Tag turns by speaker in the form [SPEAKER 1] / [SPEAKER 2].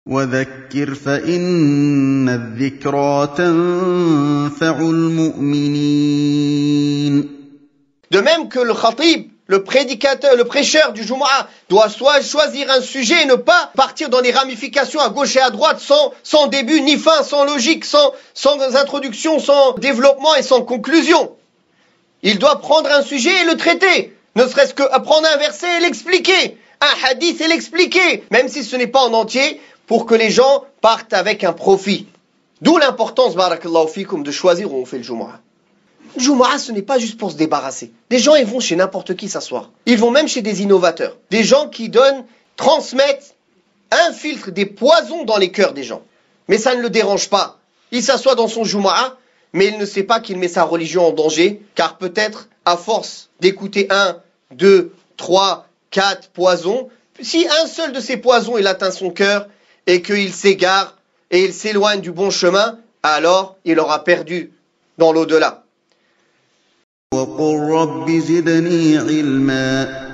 [SPEAKER 1] وذكر فإن الذكرى تنفع المؤمنين.
[SPEAKER 2] De même que le khatib, le prédicateur, le prêcheur du Jumu'ah doit soit choisir un sujet et ne pas partir dans des ramifications à gauche et à droite sans début ni fin, sans logique, sans introduction, sans développement et sans conclusion. Il doit prendre un sujet et le traiter, ne serait-ce que prendre un verset et l'expliquer, un hadith et l'expliquer, même si ce n'est pas en entier, pour que les gens partent avec un profit. D'où l'importance, barakallahu fikum, de choisir où on fait le Jumu'ah. Le Jumu'ah, ce n'est pas juste pour se débarrasser. Des gens, ils vont chez n'importe qui s'asseoir. Ils vont même chez des innovateurs. Des gens qui transmettent, infiltrent des poisons dans les cœurs des gens. Mais ça ne le dérange pas. Il s'assoit dans son Jumu'ah, mais il ne sait pas qu'il met sa religion en danger, car peut-être, à force d'écouter 1, 2, 3, 4 poisons, si un seul de ces poisons, il atteint son cœur, et qu'il s'égare, et il s'éloigne du bon chemin, alors il aura perdu dans l'au-delà.
[SPEAKER 1] وقل رب زدني علما